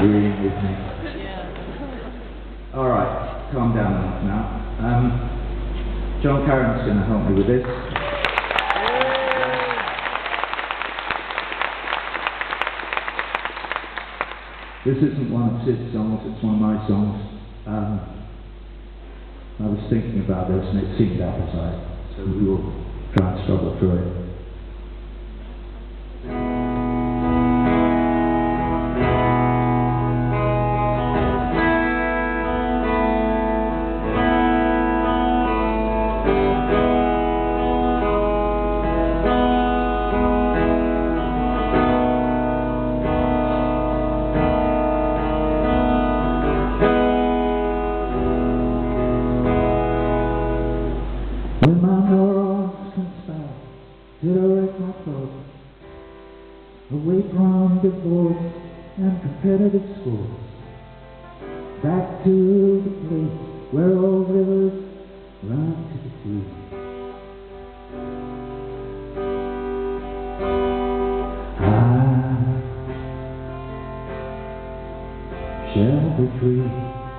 agreeing with me. All right, calm down enough now. John Carin's going to help me with this. This isn't one of Syd's songs, it's one of my songs. I was thinking about this and it seemed appetite, so we will try and struggle through it. When my neurons conspire, direct my thoughts away from divorce and competitive schools, back to the place where all rivers run to the sea. I shall be free.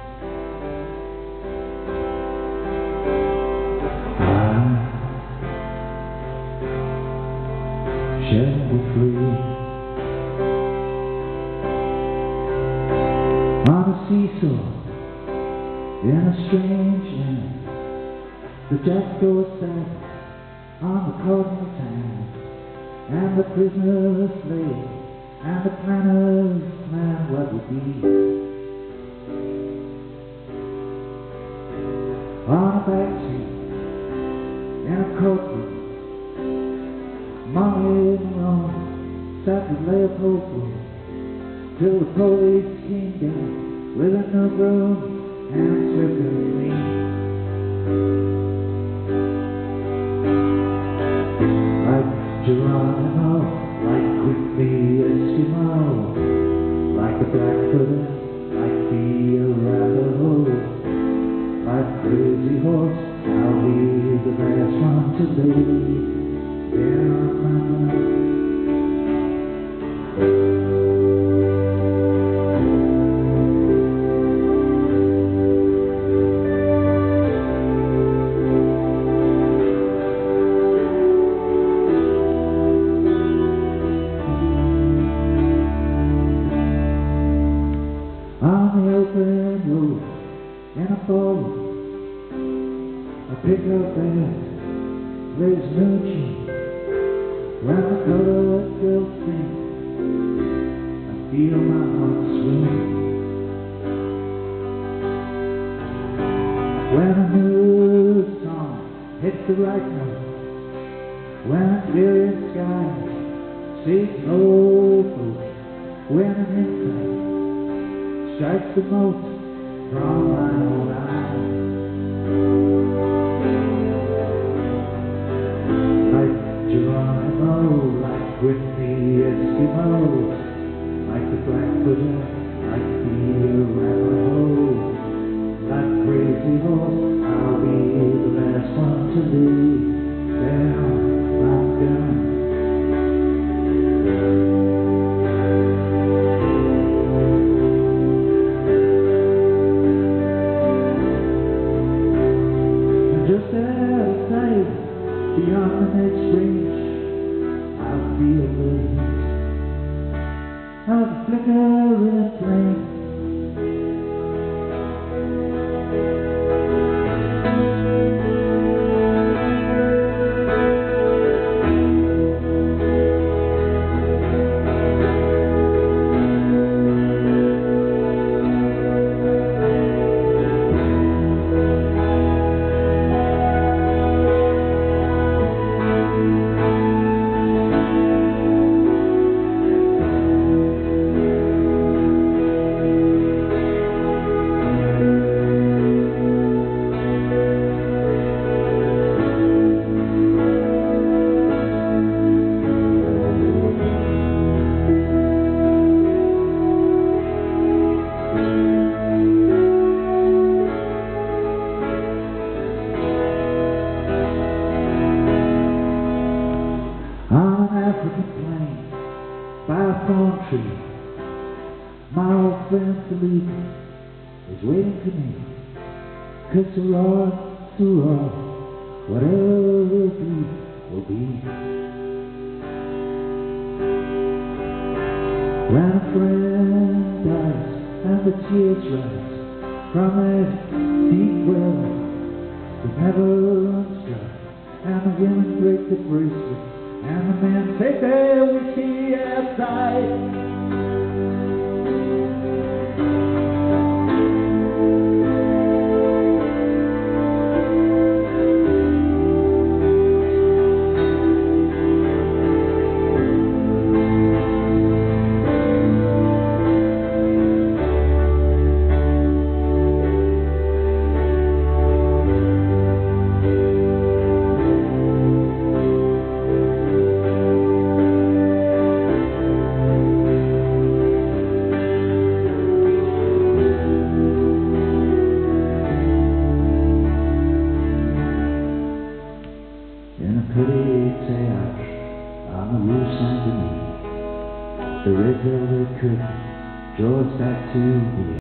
Shall be free. On a seesaw in a strange land, the jackdaw sat on the cardinal's hand, and the prisoner slave, and the planner's plan what would be. On a backseat in a courtroom, Molly Malone sat with Leopold till the police came down with a new broom and swept her clean. Like Geronimo, like Quickly Eskimo, like the Blackfooter, like the Arapaho, like Crazy Horse, I'll be the last one to leave. On the open road in a ballroom, I pick up band, plays moochie. When the colored girls sing, I feel my heart swing. When a new song hits the right note, when a clear sky sees no hope, when an insight strikes the most from my own eyes. Like Geronimo, like Whitney Eskimo, like the Blackfooter, like the Arapaho, like Crazy Horse, I'll be the last one to lay down my gun. Just outside, beyond the next range, I'll be away of the flickering flame. African plain by a thorn tree, my old friend Felipe is waiting for me. 'Cause so long, whatever will be, will be. When a friend dies and the tears rise from that deep well that never runs dry, and the women break the bracelet and the men take their whiskey outside. On the rue Saint-Denis, the red velvet curtain draws back to the